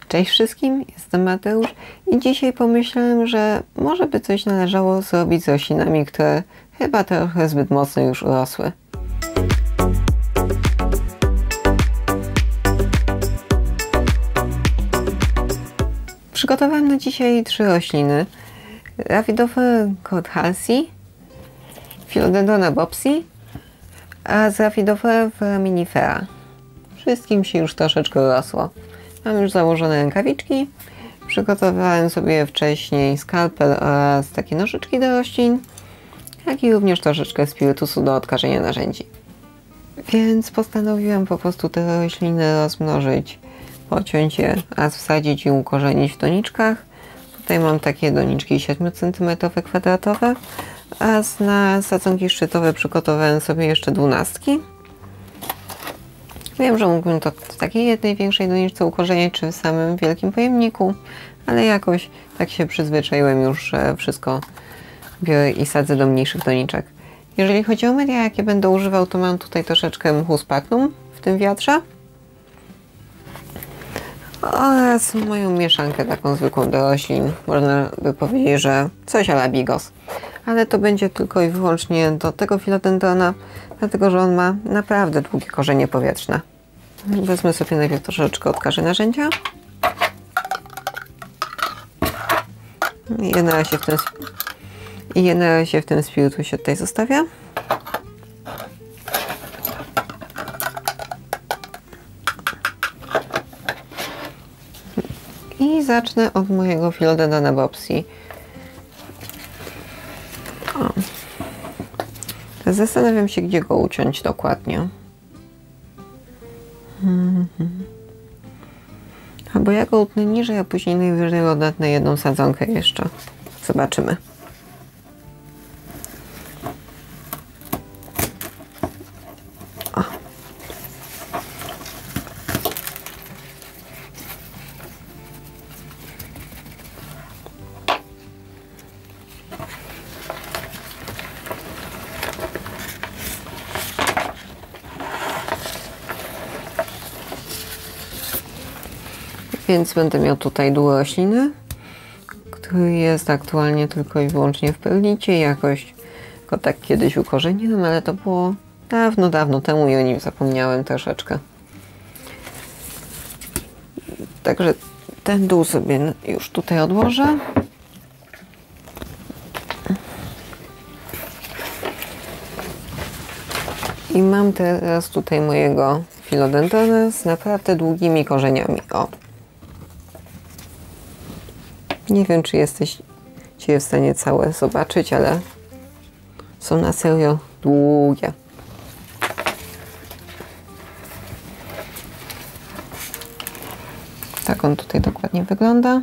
Cześć wszystkim, jestem Mateusz i dzisiaj pomyślałem, że może by coś należało zrobić z roślinami, które chyba trochę zbyt mocno już urosły. Przygotowałem na dzisiaj 3 rośliny. Rhaphidophora courthousei, Philodendrona bobsei oraz Rhaphidophora foraminifera. Wszystkim się już troszeczkę urosło. Mam już założone rękawiczki. Przygotowałem sobie wcześniej skalpel oraz takie nożyczki do roślin, jak i również troszeczkę spirytusu do odkażenia narzędzi. Więc postanowiłem po prostu te rośliny rozmnożyć, pociąć je oraz wsadzić i ukorzenić w doniczkach. Tutaj mam takie doniczki 7 cm kwadratowe, a na sadzonki szczytowe przygotowałem sobie jeszcze 12. Wiem, że mógłbym to w takiej jednej większej doniczce ukorzeniać, czy w samym wielkim pojemniku, ale jakoś tak się przyzwyczaiłem już, że wszystko biorę i sadzę do mniejszych doniczek. Jeżeli chodzi o media, jakie będę używał, to mam tutaj troszeczkę mchu Sphagnum w tym wiatrze oraz moją mieszankę taką zwykłą do roślin. Można by powiedzieć, że coś a la Bigos. Ale to będzie tylko i wyłącznie do tego Philodendrona, dlatego że on ma naprawdę długie korzenie powietrzne. Wezmę sobie najpierw troszeczkę odkażę narzędzia. I je na razie w tym spirytusie tutaj zostawię. I zacznę od mojego Philodendrona bobsei. Zastanawiam się, gdzie go uciąć dokładnie. Albo ja go utnę niżej, a później najwyżej odetnę jedną sadzonkę jeszcze. Zobaczymy. O. Więc będę miał tutaj dół rośliny, który jest aktualnie tylko i wyłącznie w perlicie. Jakoś go tak kiedyś ukorzeniłem, ale to było dawno, dawno temu i o nim zapomniałem troszeczkę. Także ten dół sobie już tutaj odłożę. I mam teraz tutaj mojego Philodendrona z naprawdę długimi korzeniami. O! Nie wiem, czy jesteście w stanie całe zobaczyć, ale są na serio długie. Tak on tutaj dokładnie wygląda.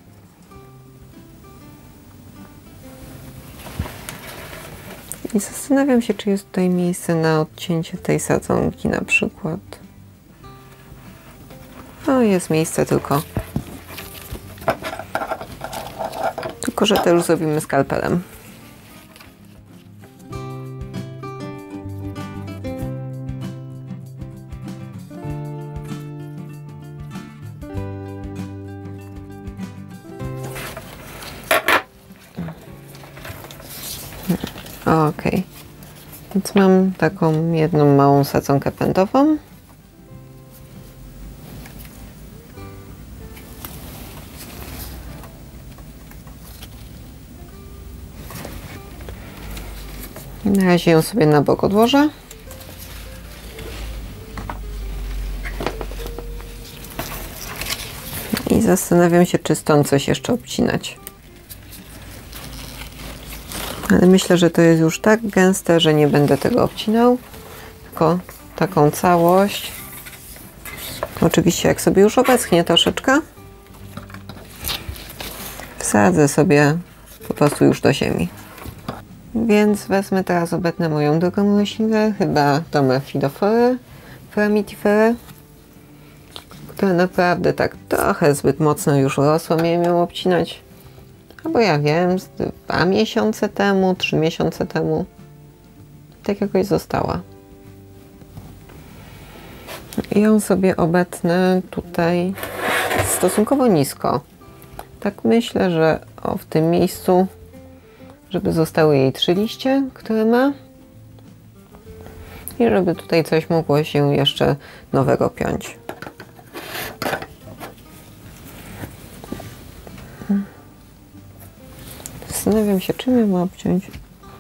I zastanawiam się, czy jest tutaj miejsce na odcięcie tej sadzonki na przykład. No, jest miejsce, tylko że to już zrobimy skalpelem. Ok. Więc mam taką jedną małą sadzonkę pędową. Na razie ją sobie na bok odłożę. I zastanawiam się, czy stąd coś jeszcze obcinać. Ale myślę, że to jest już tak gęste, że nie będę tego obcinał. Tylko taką całość. Oczywiście jak sobie już obeschnie troszeczkę, wsadzę sobie po prostu już do ziemi. Więc wezmę teraz, obetnę moją drugą roślinę, chyba tą Rhaphidophorę foraminiferę, która naprawdę tak trochę zbyt mocno już urosła. Miałem ją obcinać, albo ja wiem, z 2 miesiące temu, 3 miesiące temu. Tak jakoś została. I ją sobie obetnę tutaj stosunkowo nisko. Tak myślę, że w tym miejscu, żeby zostały jej 3 liście, które ma. I żeby tutaj coś mogło się jeszcze nowego piąć. Zastanawiam się, czym ja mam obciąć.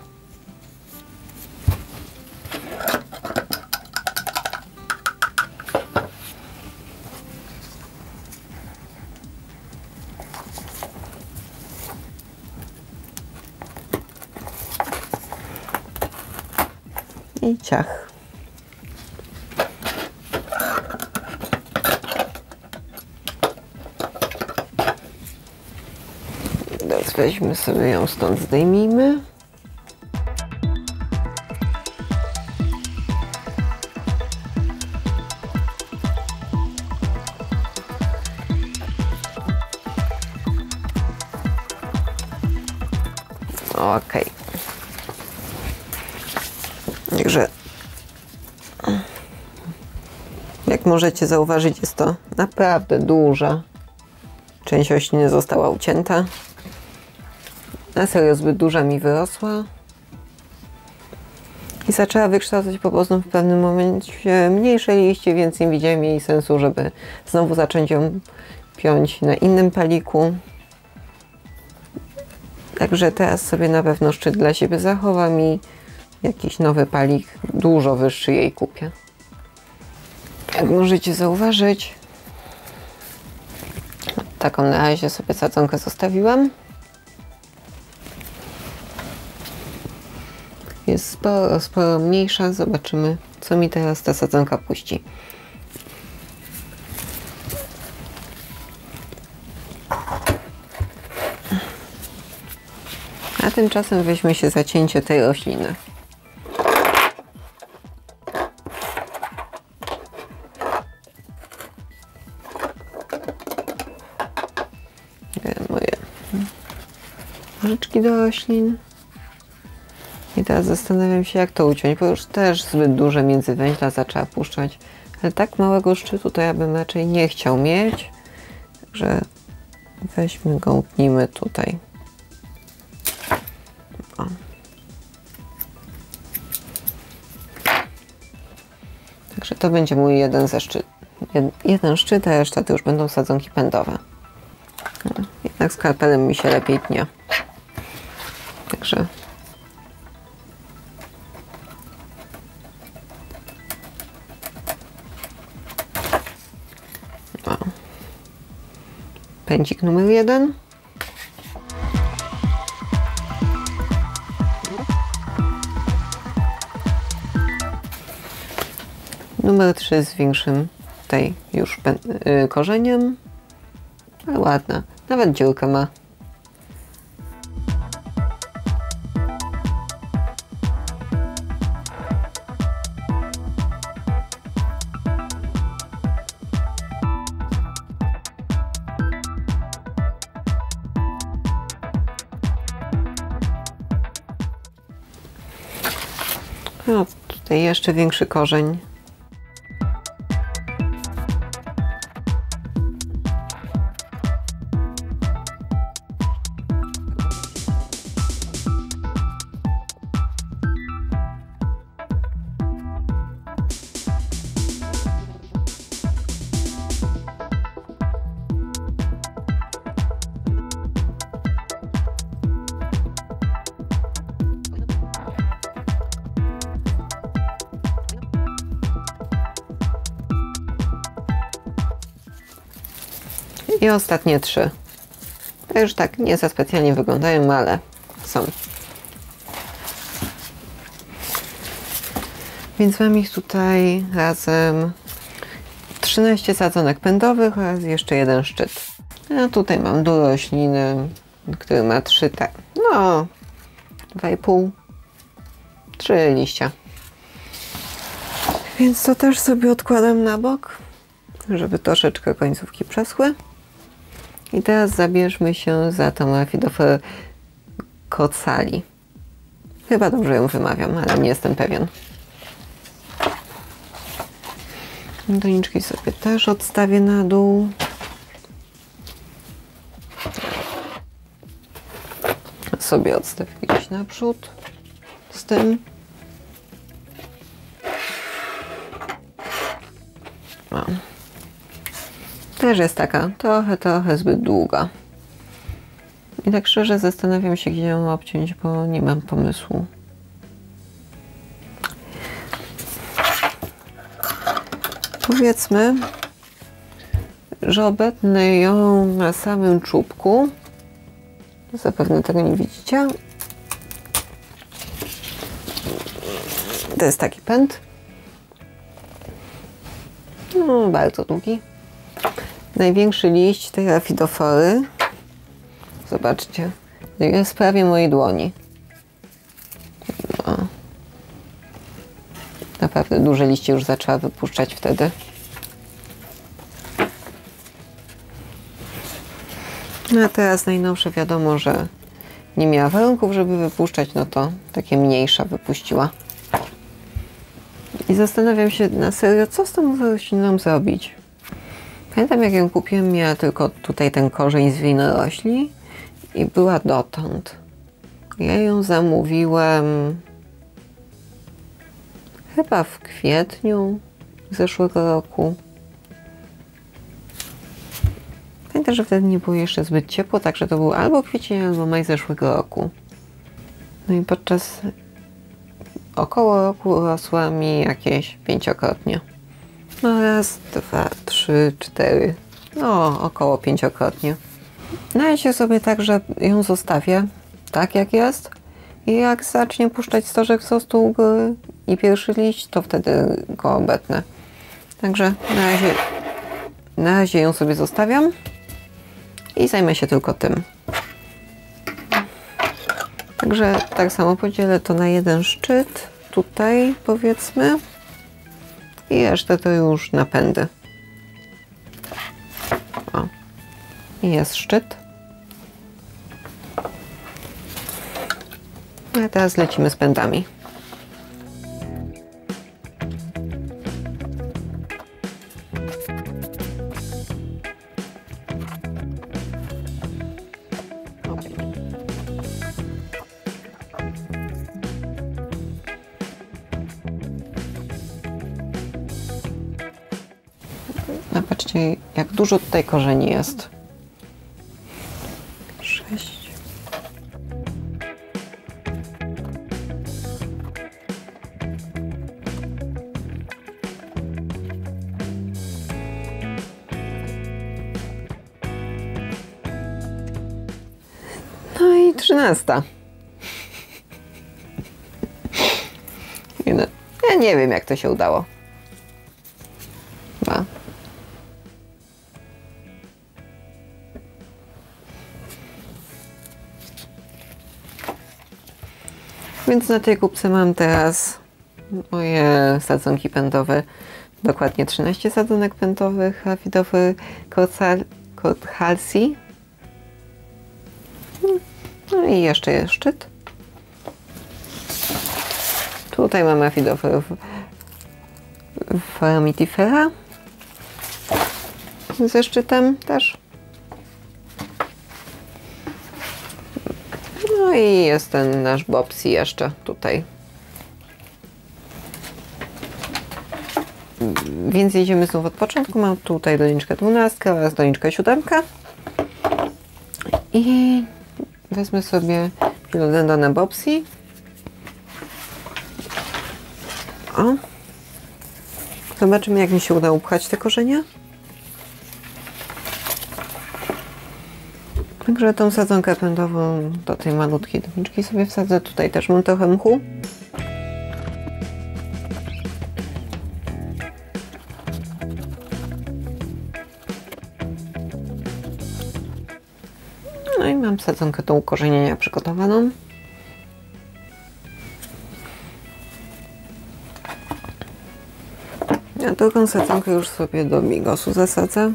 I ciach. Teraz weźmy sobie ją stąd, zdejmijmy. Okej. Także jak możecie zauważyć, jest to naprawdę duża część rośliny została ucięta. Na serio zbyt duża mi wyrosła i zaczęła wykształcać po prostu w pewnym momencie mniejsze liście, więc nie widziałem jej sensu, żeby znowu zacząć ją piąć na innym paliku. Także teraz sobie na pewno szczyt dla siebie zachowam i jakiś nowy palik, dużo wyższy, jej kupię. Jak możecie zauważyć, taką na razie sobie sadzonkę zostawiłam. Jest sporo mniejsza. Zobaczymy, co mi teraz ta sadzonka puści. A tymczasem weźmie się za cięcie tej rośliny. Moje nożyczki do roślin. I teraz zastanawiam się, jak to uciąć, bo już też zbyt duże międzywęźla zaczęła puszczać. Ale tak małego szczytu to ja bym raczej nie chciał mieć. Także weźmy go, utnijmy tutaj. O. Także to będzie mój jeden szczyt, a reszta to już będą sadzonki pędowe. Jednak skalpelem mi się lepiej tnie. Także pędzik numer 1. Numer 3 z większym tutaj już korzeniem. Ale ładna. Nawet dziurkę ma. No, tutaj jeszcze większy korzeń. I ostatnie 3. To już tak nie za specjalnie wyglądają, ale są. Więc mam ich tutaj razem 13 sadzonek pędowych oraz jeszcze jeden szczyt. A tutaj mam dół rośliny, który ma 3 te. No, 2,5, 3 liścia. Więc to też sobie odkładam na bok, żeby troszeczkę końcówki przeschły. I teraz zabierzmy się za tą Raphidophorę Cotsali. Chyba dobrze ją wymawiam, ale nie jestem pewien. Doniczki sobie też odstawię na dół. sobie odstawię gdzieś naprzód z tym. O. Też jest taka trochę zbyt długa. I tak szczerze zastanawiam się, gdzie ją obciąć, bo nie mam pomysłu. Powiedzmy, że obetnę ją na samym czubku. Zapewne tego nie widzicie. To jest taki pęd. No, bardzo długi. Największy liść tej rafidofory, zobaczcie, jest prawie mojej dłoni. No. Naprawdę duże liście już zaczęła wypuszczać wtedy. No a teraz najnowsze wiadomo, że nie miała warunków, żeby wypuszczać, no to takie mniejsza wypuściła. I zastanawiam się na serio, co z tą rośliną zrobić. Pamiętam, jak ją kupiłem, miała tylko tutaj ten korzeń z winorośli i była dotąd. Ja ją zamówiłem chyba w kwietniu zeszłego roku. Pamiętam, że wtedy nie było jeszcze zbyt ciepło, także to był albo kwiecień, albo maj zeszłego roku. No i podczas około roku rosła mi jakieś 5-krotnie. No raz, 2, 3, 4, no około 5-krotnie. Na razie sobie tak, że ją zostawię tak jak jest i jak zacznie puszczać stożek wzrostu u góry i pierwszy liść, to wtedy go obetnę. Także na razie ją sobie zostawiam i zajmę się tylko tym. Także tak samo podzielę to na jeden szczyt, tutaj powiedzmy, i resztę to już napędy. O. I jest szczyt. A teraz lecimy z pędami. No patrzcie, jak dużo tutaj korzeni jest. 6. No i 13. Ja nie wiem, jak to się udało. Chyba. Więc na tej kubce mam teraz moje sadzonki pędowe. Dokładnie 13 sadzonek pędowych rafidowy Court Halsey. No i jeszcze jest szczyt. Tutaj mam rafidowy Foraminifera ze szczytem też. No i jest ten nasz Bobsy jeszcze tutaj. Więc jedziemy znów od początku. Mam tutaj doniczkę 12 oraz doniczkę 7. I wezmę sobie Philodendrona Bobsy. O. Zobaczymy, jak mi się uda upchać te korzenie. Także tą sadzonkę pędową do tej malutkiej doniczki sobie wsadzę. Tutaj też mam trochę mchu. No i mam sadzonkę do ukorzenienia przygotowaną. A drugą sadzonkę już sobie do bigosu zasadzę.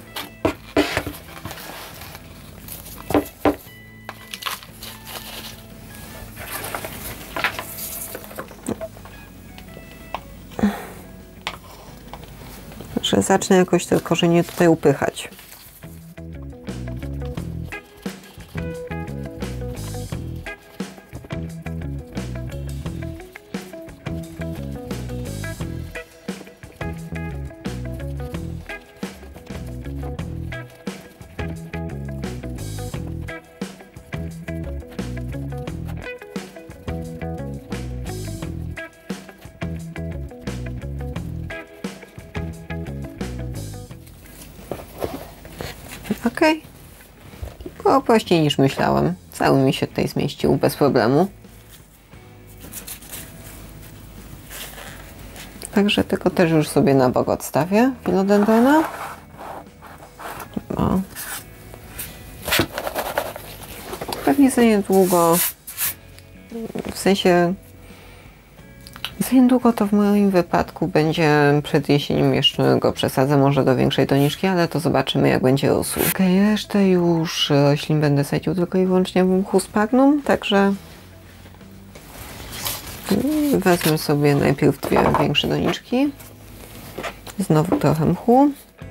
Że zacznę jakoś te korzenie tutaj upychać. Ok. Było prościej niż myślałem. Cały mi się tutaj zmieścił bez problemu. Także tego też już sobie na bok odstawię. Philodendrona. O. Pewnie za niedługo, w sensie za niedługo to w moim wypadku będzie przed jesienią, jeszcze go przesadzę może do większej doniczki, ale to zobaczymy jak będzie rósł. Okej, resztę już roślin będę sadził tylko i wyłącznie w mchu Sphagnum, także wezmę sobie najpierw dwie większe doniczki, znowu trochę mchu.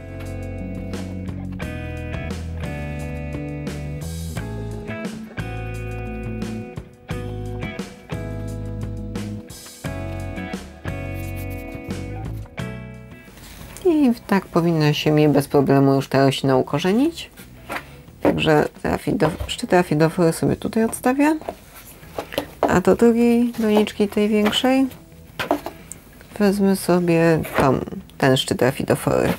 I tak powinno się mi bez problemu już ta roślina ukorzenić. Także szczyty afidofory sobie tutaj odstawię. A do drugiej doniczki, tej większej, wezmę sobie ten szczyt afidofory.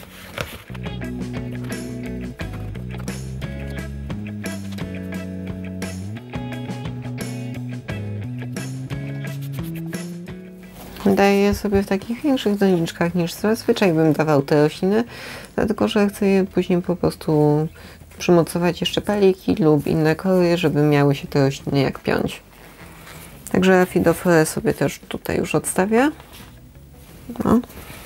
Daję je sobie w takich większych doniczkach niż zazwyczaj bym dawał te rośliny, dlatego że chcę je później po prostu przymocować jeszcze paliki lub inne kory, żeby miały się te rośliny jak piąć. Także afidoforę sobie też tutaj już odstawię. No.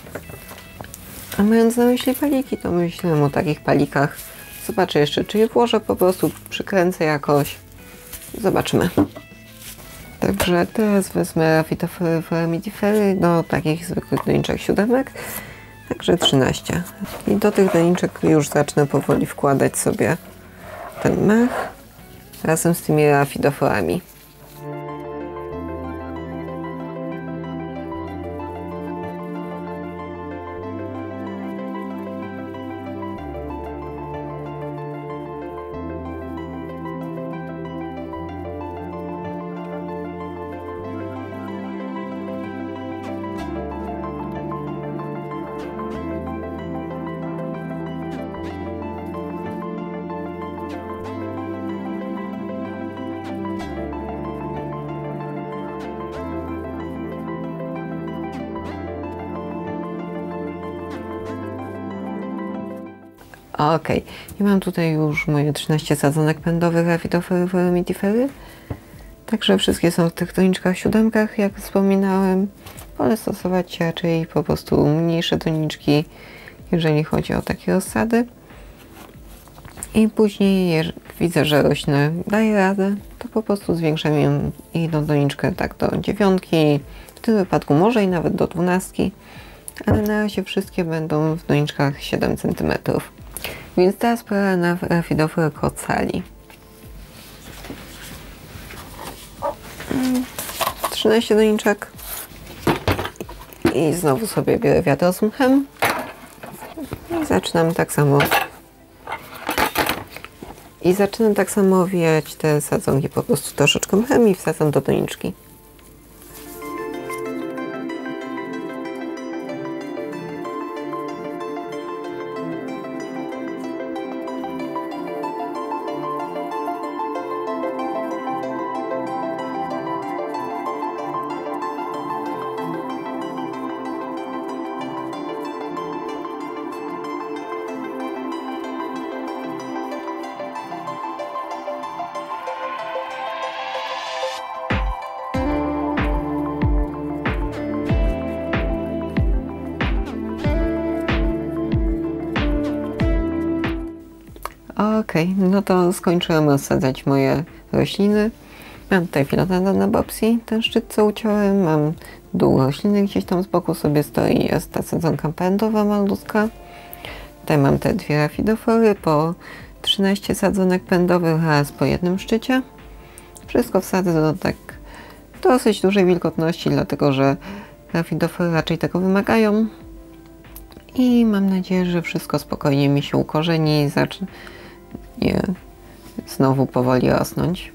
A mając na myśli paliki, to myślałem o takich palikach. Zobaczę jeszcze, czy je włożę, po prostu przykręcę jakoś. Zobaczymy. Także teraz wezmę Raphidophorę foramidifery do takich zwykłych doniczek siódemek, także 13. I do tych doniczek już zacznę powoli wkładać sobie ten mech razem z tymi raphidophorami. Ok, i mam tutaj już moje 13 sadzonek pędowych Raphidophory foramidifery. Także wszystkie są w tych doniczkach siódemkach, jak wspominałem. Wolę stosować raczej po prostu mniejsze doniczki, jeżeli chodzi o takie rozsady. I później, jak widzę, że roślina daje radę, to po prostu zwiększam ją jedną doniczkę tak do 9, w tym wypadku może i nawet do 12, ale na razie wszystkie będą w doniczkach 7 cm. Więc teraz pora na Raphidophorę Cotzalii. 13 doniczek. I znowu sobie biorę wiadro z mchem. I zaczynam tak samo. Owijać te sadzonki po prostu troszeczkę mchem i wsadzam do doniczki. Ok, no to skończyłem rozsadzać moje rośliny. Mam tutaj Philodendron bobsi, ten szczyt co uciąłem. Mam dół rośliny, gdzieś tam z boku sobie stoi, jest ta sadzonka pędowa malutka. Tutaj mam te dwie Raphidophory, po 13 sadzonek pędowych raz po jednym szczycie. Wszystko wsadzę do tak dosyć dużej wilgotności, dlatego że Raphidophory raczej tego wymagają. I mam nadzieję, że wszystko spokojnie mi się ukorzeni i zacznie znowu powoli rosnąć.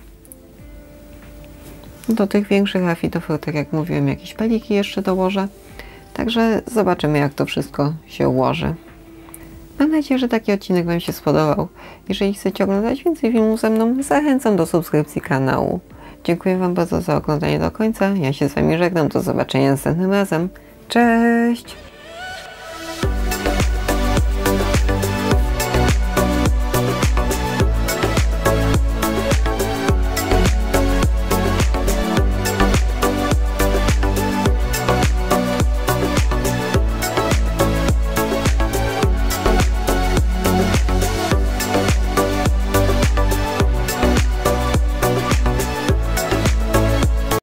Do tych większych Raphidophor, tak jak mówiłem, jakieś paliki jeszcze dołożę. Także zobaczymy, jak to wszystko się ułoży. Mam nadzieję, że taki odcinek Wam się spodobał. Jeżeli chcecie oglądać więcej filmów ze mną, zachęcam do subskrypcji kanału. Dziękuję Wam bardzo za oglądanie do końca. Ja się z Wami żegnam. Do zobaczenia następnym razem. Cześć!